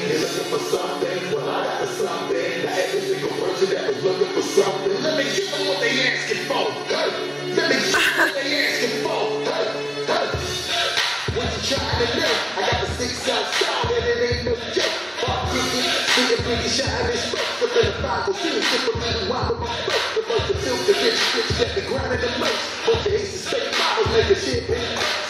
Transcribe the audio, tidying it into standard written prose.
They're looking for something, well I got something. Now every single person that was looking for something, let me give them what they asking for. Hey, let me give them what they asking for. Hey, hey. What you trying to do? I got the 6 outside and it ain't no joke. Pop cricket, see a pretty shine and smoke. Up in the 502, sip a little wine with my folks. The most to filter, rich, get the grind in the most. Bunch of aces, fake models, make a shit.